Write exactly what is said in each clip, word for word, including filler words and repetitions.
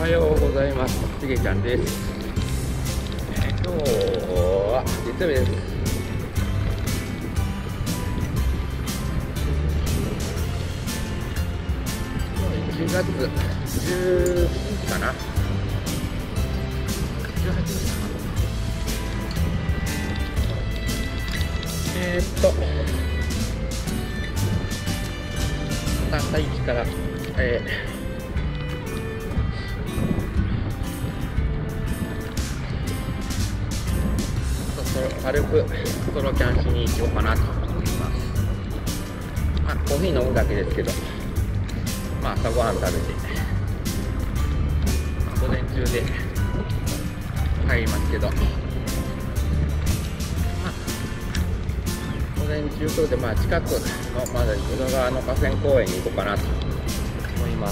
はようございます。しげちゃんです。えー、今日は月曜日です。いちがつじゅうしちにちかな、じゅうはちにちかな。えーっと朝いちから、えー軽くソロキャンしに行こうかなと思います。まあコーヒー飲むだけですけど、まあ朝ごはん食べて、まあ、午前中で帰りますけど、まあ午前中とでまあ近くのまだ宇野川の河川公園に行こうかなと思います。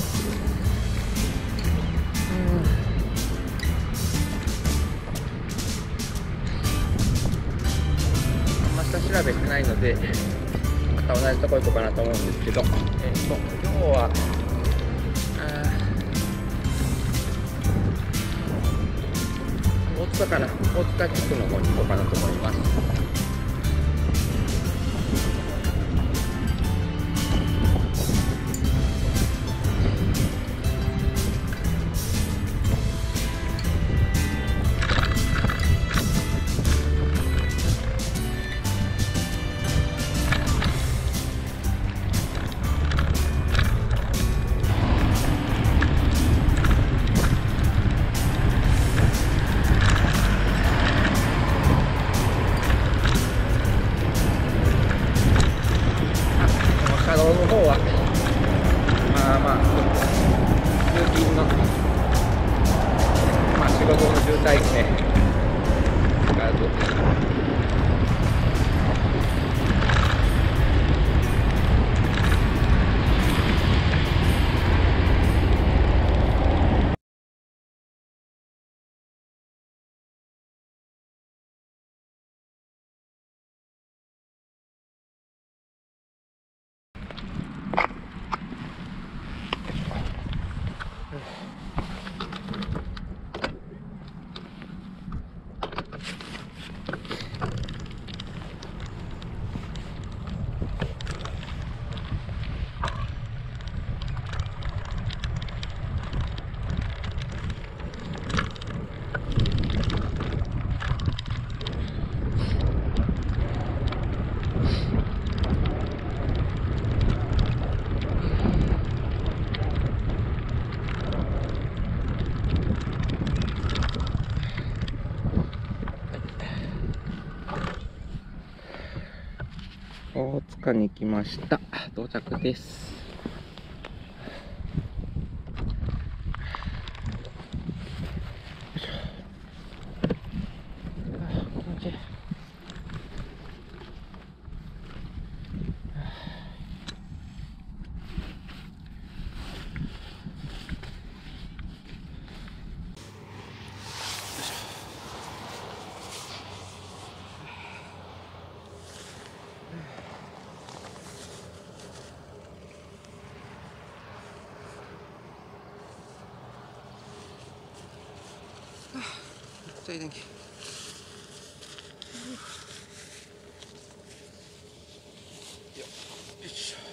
下調べしてないので、また同じとこ行こうかなと思うんですけど、えー、と今日は大塚かな、大塚地区の方に行こうかなと思います。車道の方はまあまあ通勤の、まあ、仕事の渋滞ですね。大塚に来ました。到着です。めっちゃいい天気。よいしょ。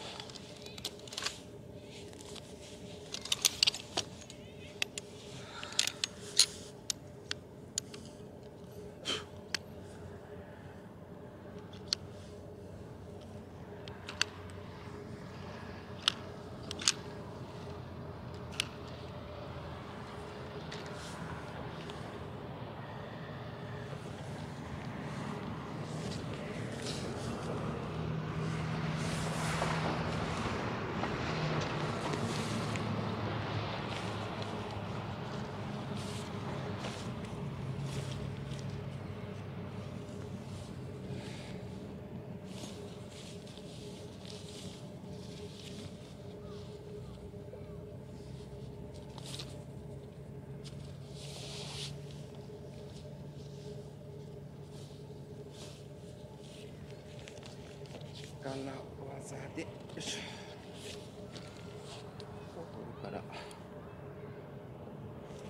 力技でよいしょ、ここから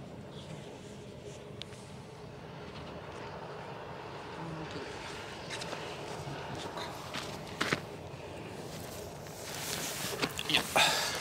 いや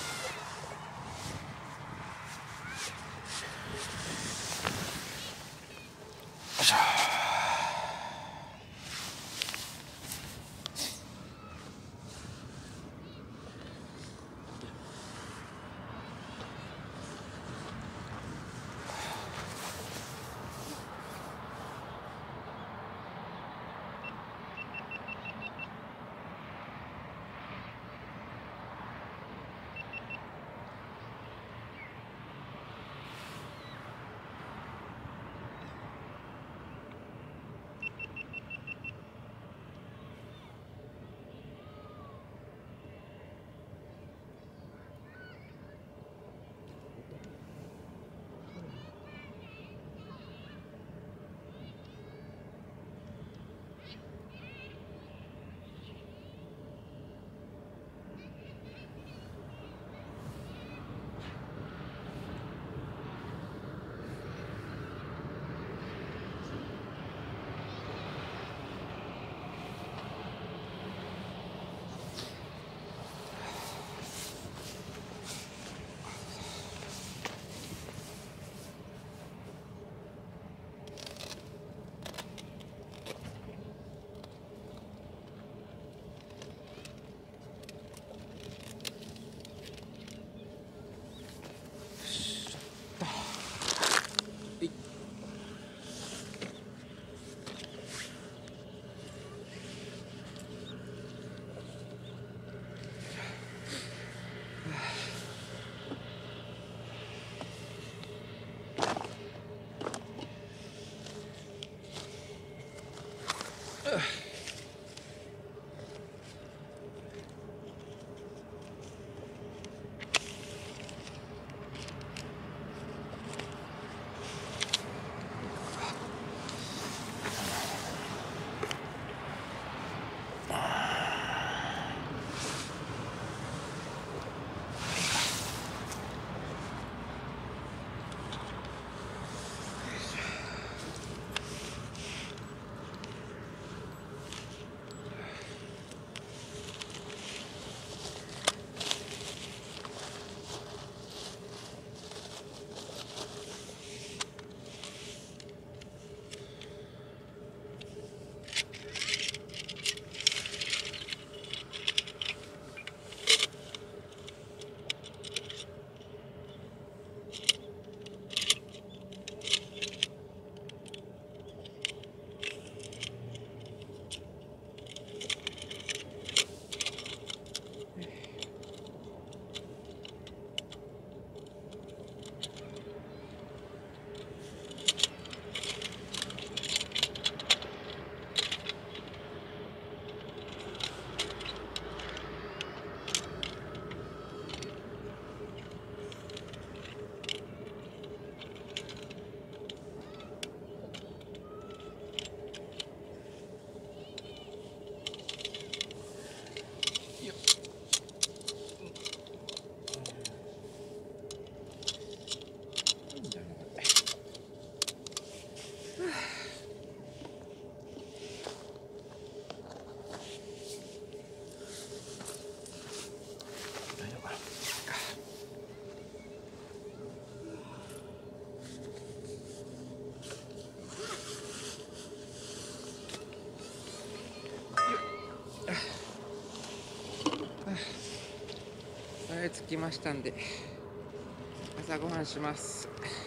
着きましたんで朝ごはんします。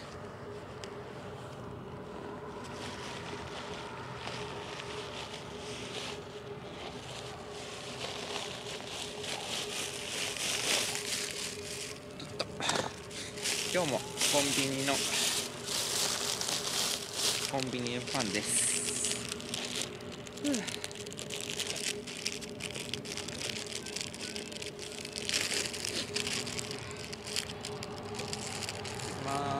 今日もコンビニのコンビニのパンです。ます。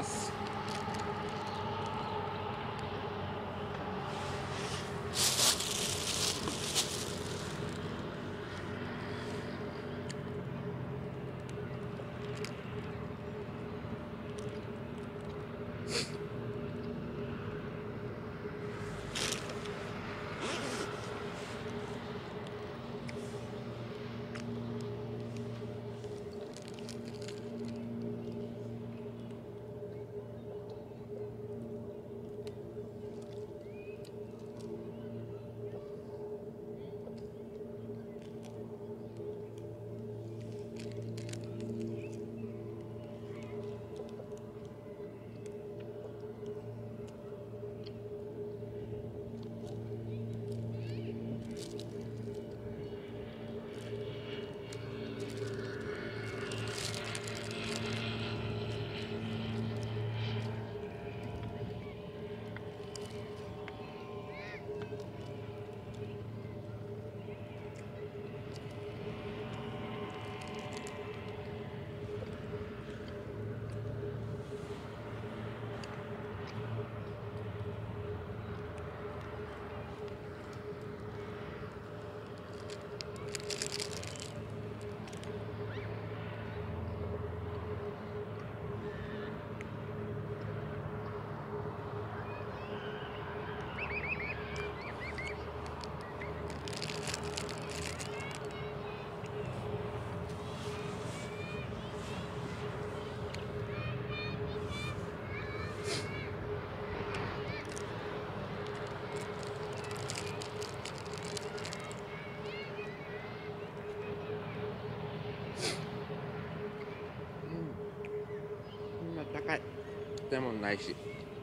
かいでもないし、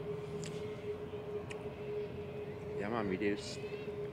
山見れるし。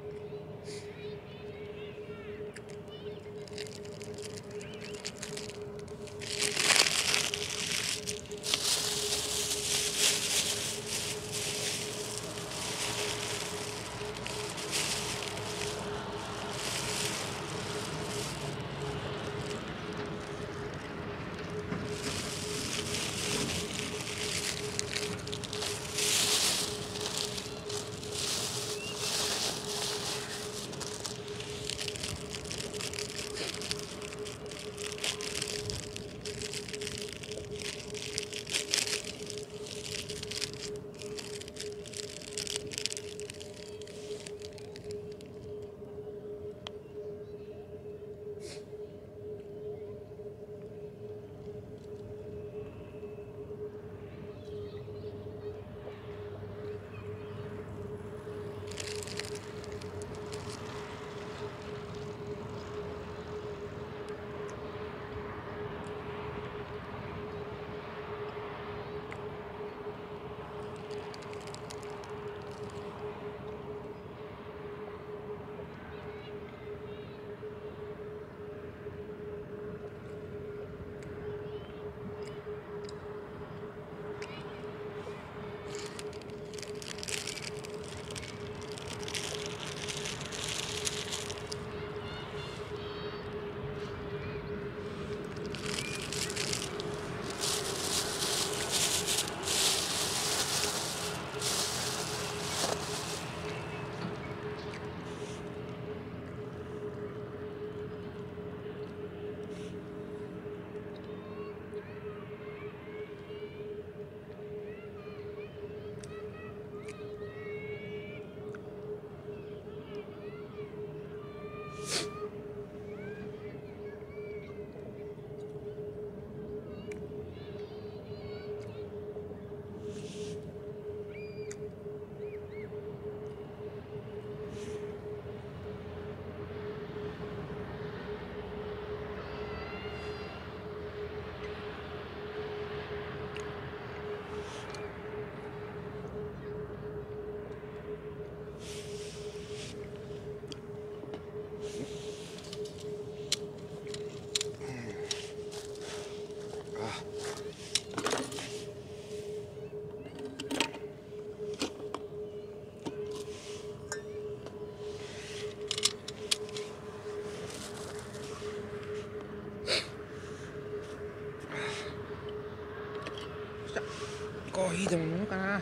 コーヒーでも飲むかな。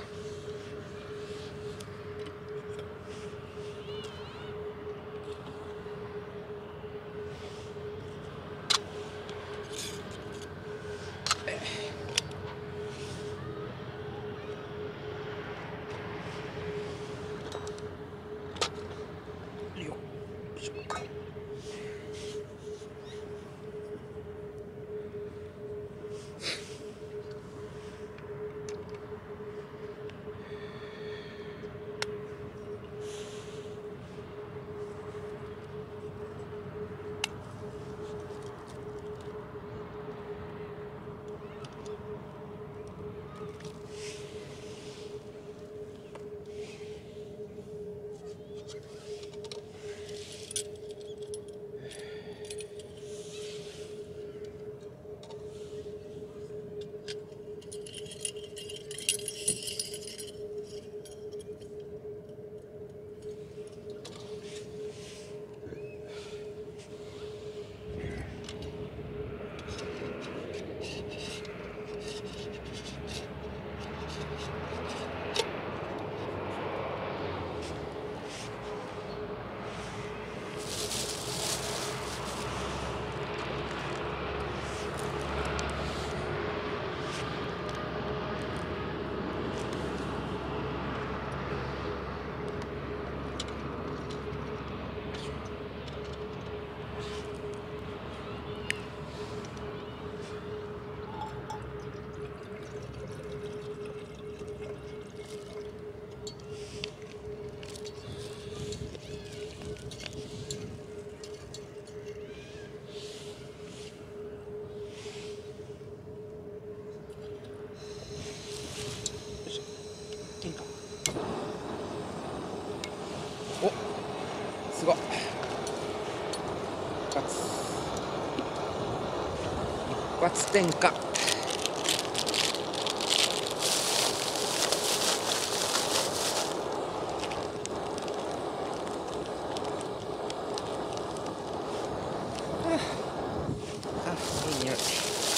発点火。あ、いい匂い。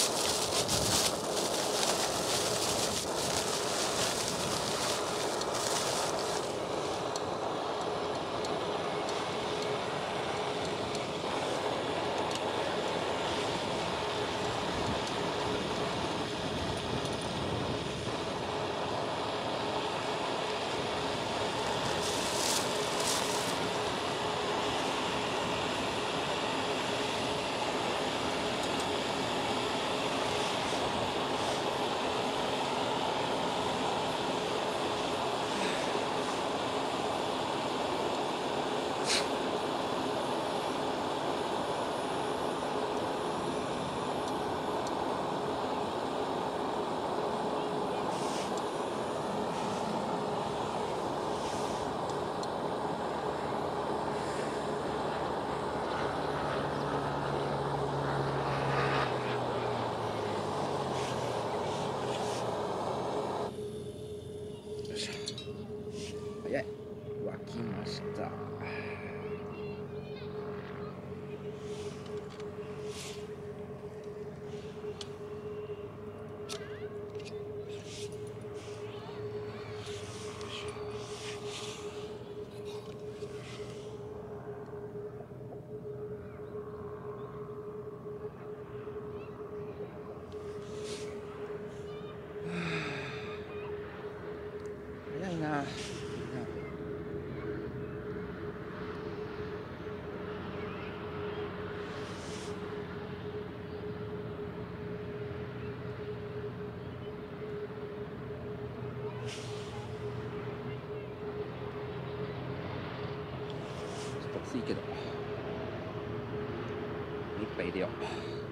早い。沸きました。早いな。暑いけど一杯入れよう。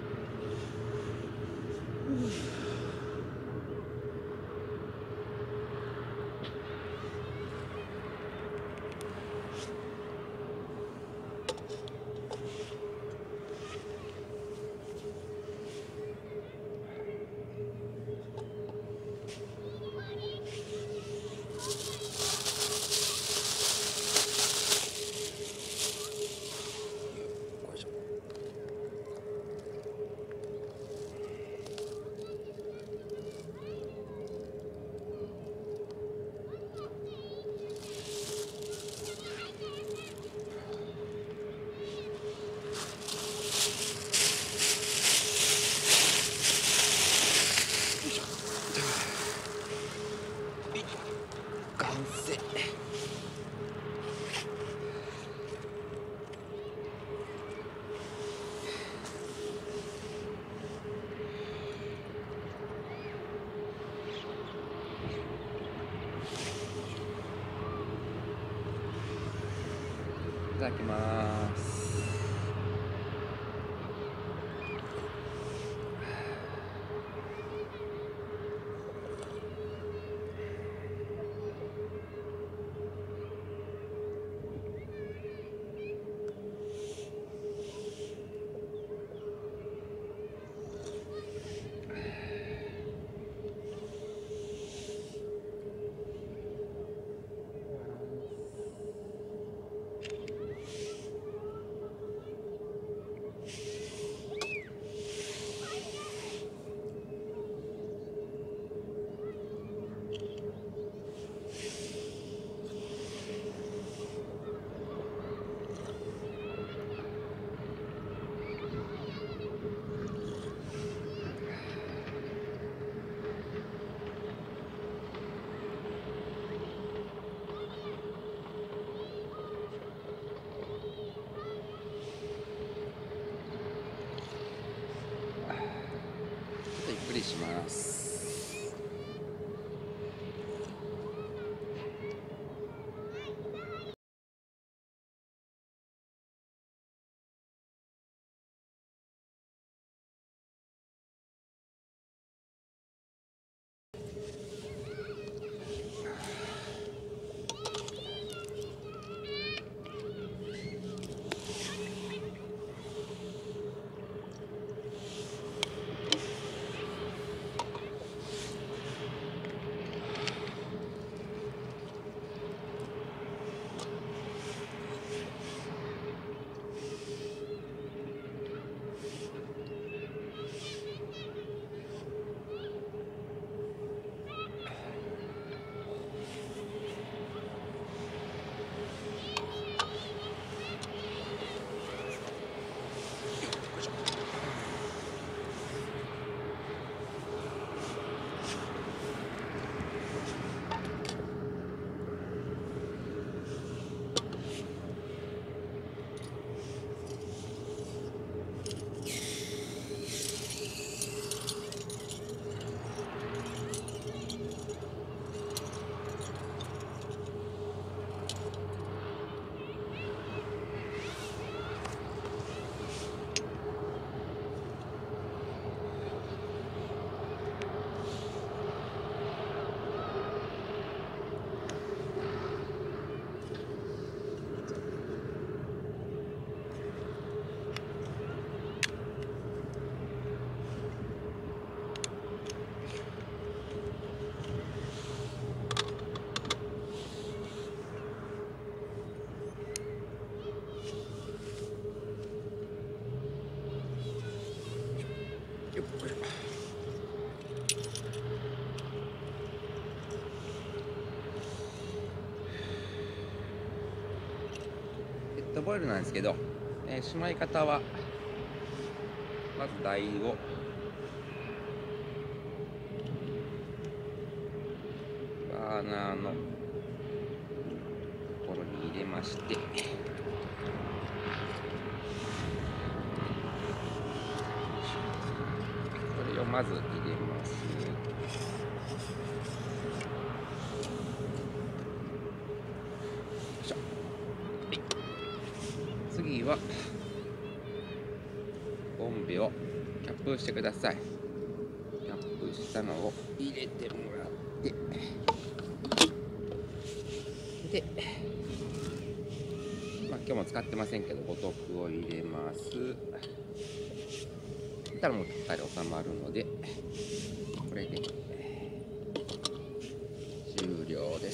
完成。いただきます。ゆっくりします。 よっこいしょ。ペットボイルなんですけど、えー、しまい方はまず台をバーナーのところに入れまして、これをまず入れます。次はボンベをキャップしてください。キャップしたのを入れてもらってで、まあ、今日も使ってませんけど五徳を入れます。そしたらもうぴったり収まるので、これで終了です。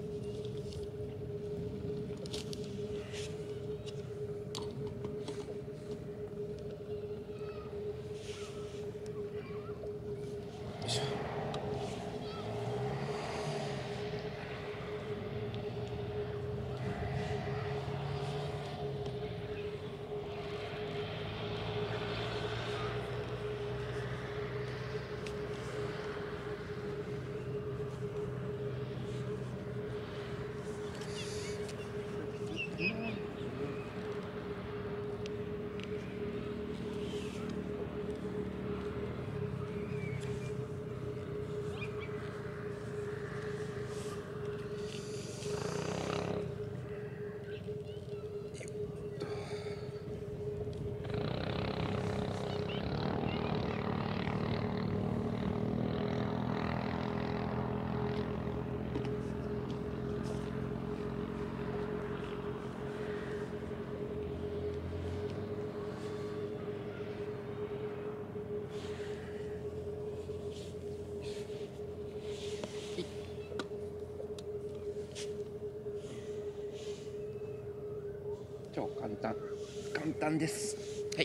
超簡単簡単です。はい。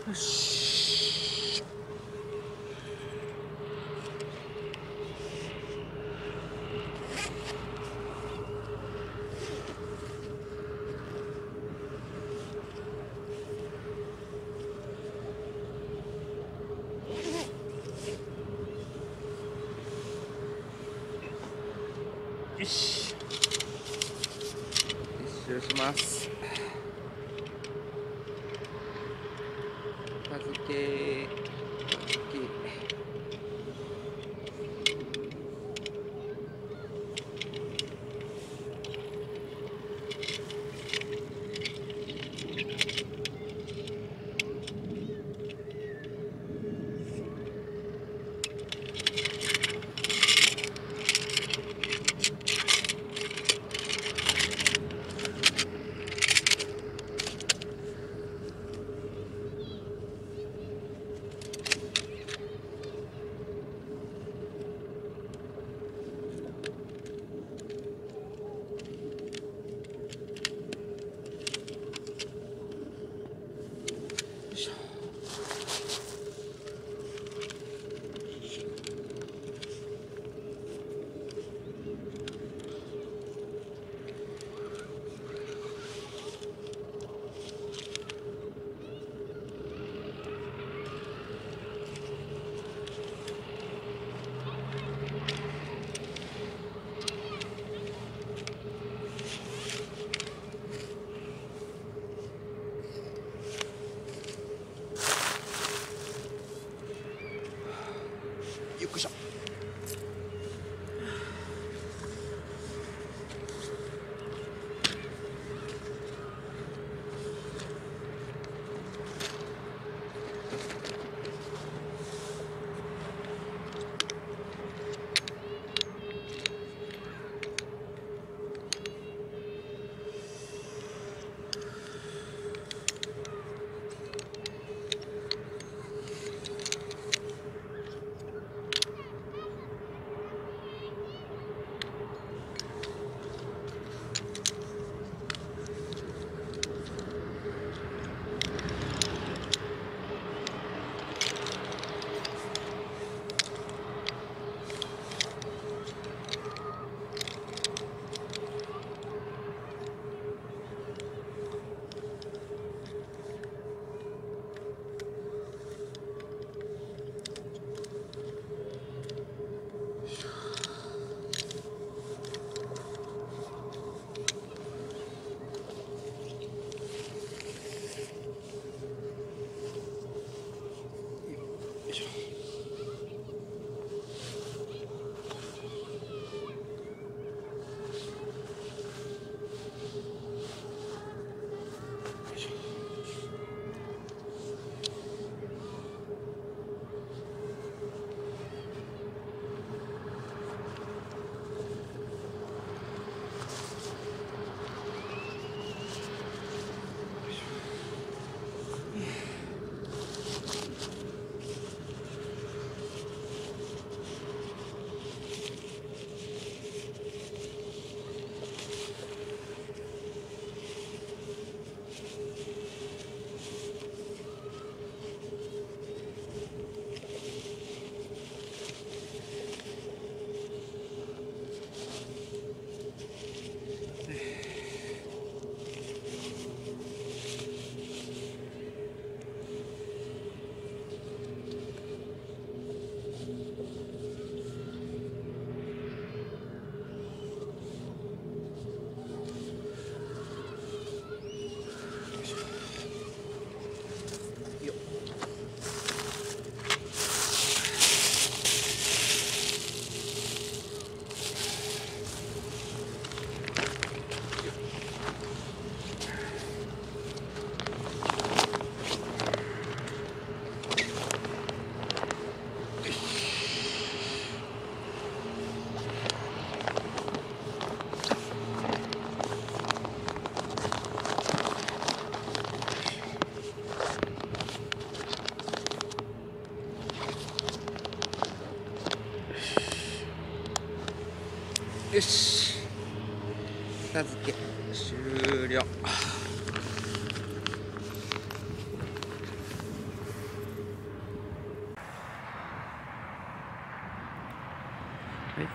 よし。よし。一周します。片付け。片付け。よっしょ。よし、片付け終了。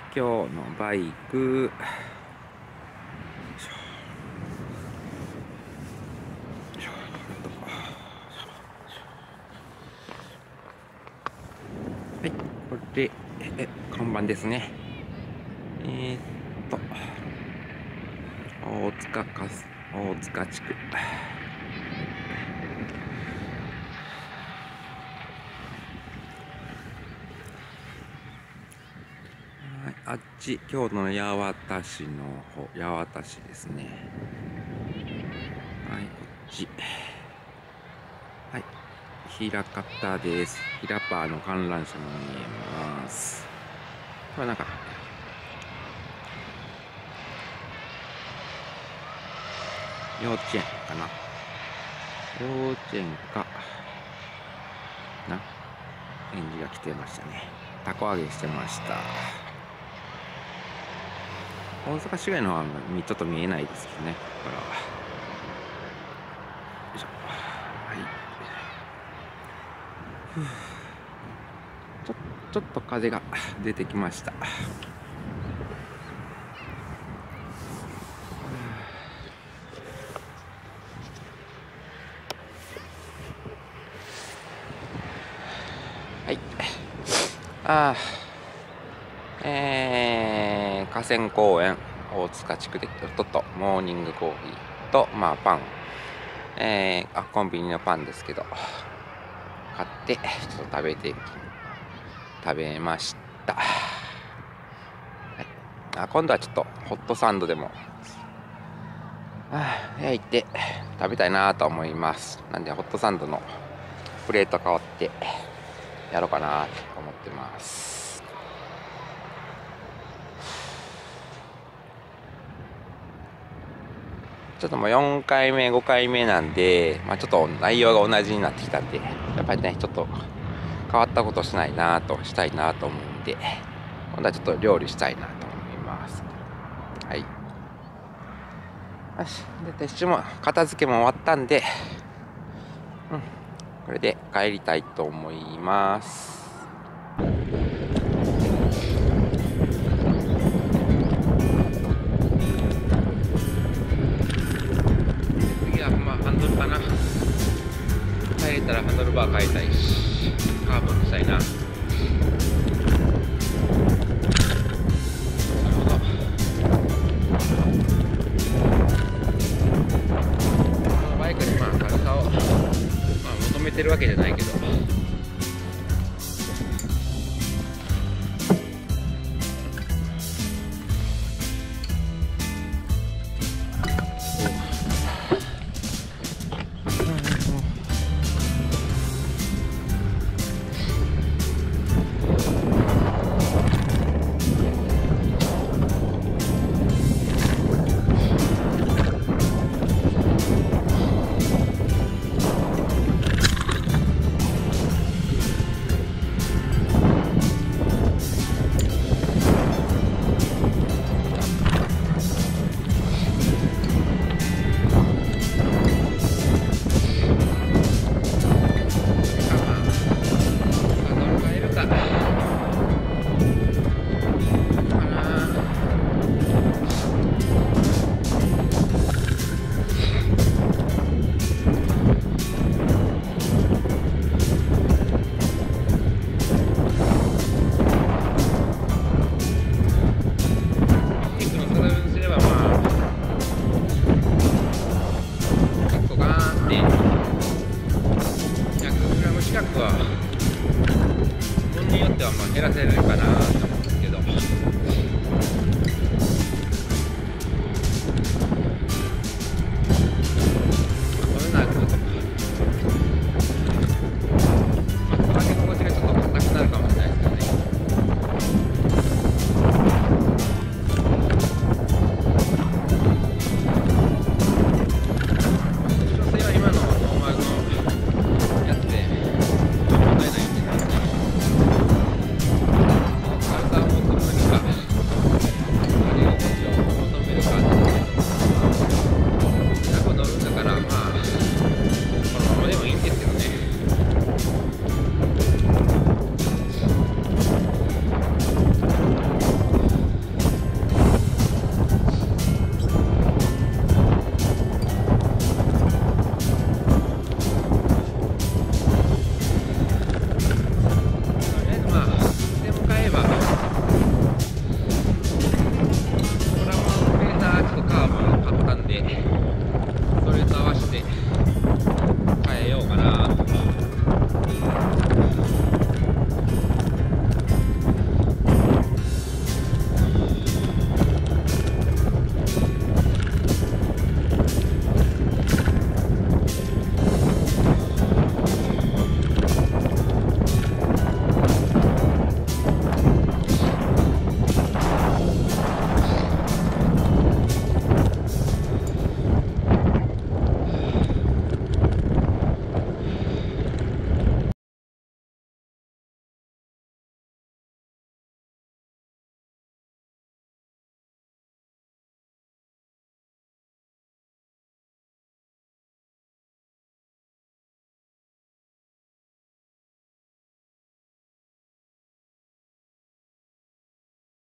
今日のバイク。はい、これえ看板ですね。えー、っと大塚かす大塚地区。はい、あっち京都の八幡市の方、八幡市ですね。はい、こっち。はい、枚方です。ひらパーの観覧車も見えます。これなんか幼稚園かな。幼稚園かな。園児が来てましたね。たこ揚げしてました。大阪市街の方はちょっと見えないですけどね、ここからは。よいしょ。はい。ちょちょっと風が出てきました。はい。ああ。えー、河川公園大塚地区でとっとモーニングコーヒーと、まあ、パン、えー、あコンビニのパンですけど買ってちょっと食べて食べました、はい、あ今度はちょっとホットサンドでもあ焼いて食べたいなと思います。なんでホットサンドのプレート変わってやろうかなと思ってます。ちょっともうよんかいめごかいめなんで、まあ、ちょっと内容が同じになってきたんで、やっぱりねちょっと変わったことしないなとしたいなと思うんで、今度はちょっと料理したいなと思います。はい。よし、で撤収も片付けも終わったんで、うん、これで帰りたいと思います。